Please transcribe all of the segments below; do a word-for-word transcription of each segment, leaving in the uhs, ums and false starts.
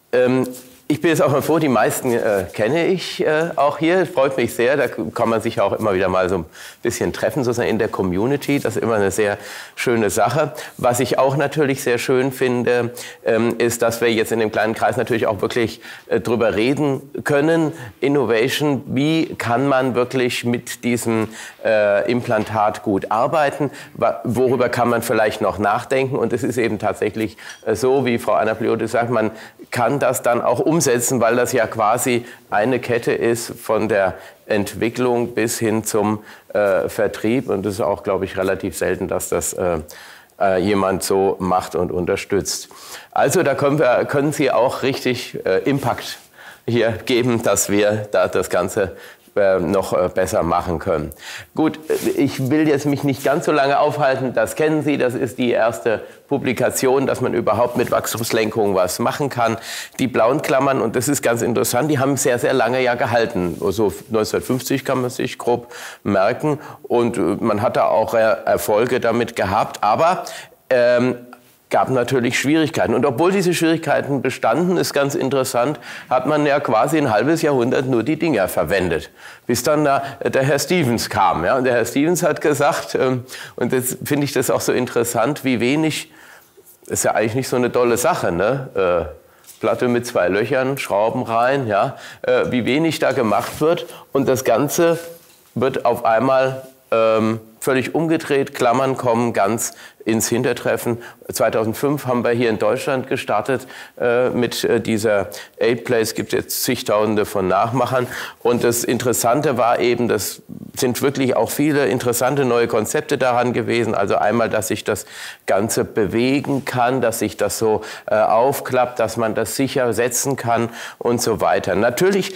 Ähm, ich bin jetzt auch mal froh, die meisten äh, kenne ich äh, auch hier. Freut mich sehr. Da kann man sich auch immer wieder mal so ein bisschen treffen, sozusagen in der Community. Das ist immer eine sehr schöne Sache. Was ich auch natürlich sehr schön finde, ähm, ist, dass wir jetzt in dem kleinen Kreis natürlich auch wirklich äh, drüber reden können. Innovation, wie kann man wirklich mit diesem äh, Implantat gut arbeiten? Worüber kann man vielleicht noch nachdenken? Und es ist eben tatsächlich äh, so, wie Frau Anna-Plioti sagt, man kann das dann auch umsetzen, weil das ja quasi eine Kette ist von der Entwicklung bis hin zum äh, Vertrieb. Und es ist auch, glaube ich, relativ selten, dass das äh, äh, jemand so macht und unterstützt. Also da können, wir, können Sie auch richtig äh, Impact hier geben, dass wir da das Ganze noch besser machen können. Gut, ich will jetzt mich nicht ganz so lange aufhalten. Das kennen Sie, das ist die erste Publikation, dass man überhaupt mit Wachstumslenkung was machen kann. Die blauen Klammern, und das ist ganz interessant, die haben sehr, sehr lange ja gehalten. So neunzehnhundertfünfzig kann man sich grob merken. Und man hat da auch Erfolge damit gehabt. Aber ähm, gab natürlich Schwierigkeiten. Und obwohl diese Schwierigkeiten bestanden, ist ganz interessant, hat man ja quasi ein halbes Jahrhundert nur die Dinger verwendet. Bis dann da der Herr Stevens kam. Ja? Und der Herr Stevens hat gesagt, ähm, und jetzt finde ich das auch so interessant, wie wenig, das ist ja eigentlich nicht so eine dolle Sache, ne? Äh, Platte mit zwei Löchern, Schrauben rein, ja? Äh, wie wenig da gemacht wird. Und das Ganze wird auf einmal ähm, völlig umgedreht, Klammern kommen ganz ins Hintertreffen. zweitausendfünf haben wir hier in Deutschland gestartet äh, mit äh, dieser Eight Place. Es gibt jetzt zigtausende von Nachmachern. Und das Interessante war eben, das sind wirklich auch viele interessante neue Konzepte daran gewesen. Also einmal, dass sich das Ganze bewegen kann, dass sich das so äh, aufklappt, dass man das sicher setzen kann und so weiter. Natürlich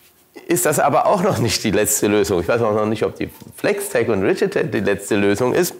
ist das aber auch noch nicht die letzte Lösung. Ich weiß auch noch nicht, ob die Flextech und Rigid-Tech die letzte Lösung ist.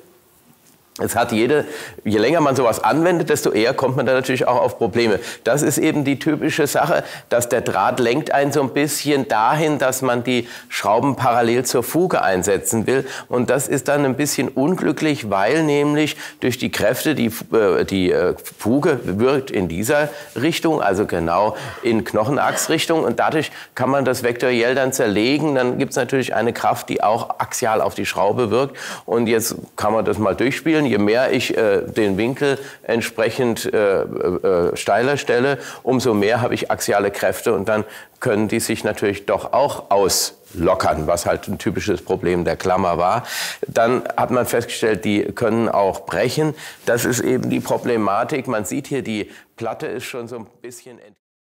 Es hat jede, je länger man sowas anwendet, desto eher kommt man da natürlich auch auf Probleme. Das ist eben die typische Sache, dass der Draht lenkt einen so ein bisschen dahin, dass man die Schrauben parallel zur Fuge einsetzen will. Und das ist dann ein bisschen unglücklich, weil nämlich durch die Kräfte die, die Fuge wirkt in dieser Richtung, also genau in Knochenachsrichtung. Und dadurch kann man das vektoriell dann zerlegen. Dann gibt es natürlich eine Kraft, die auch axial auf die Schraube wirkt. Und jetzt kann man das mal durchspielen. Je mehr ich äh, den Winkel entsprechend äh, äh, steiler stelle, umso mehr habe ich axiale Kräfte und dann können die sich natürlich doch auch auslockern, was halt ein typisches Problem der Klammer war. Dann hat man festgestellt, die können auch brechen. Das ist eben die Problematik. Man sieht hier, die Platte ist schon so ein bisschen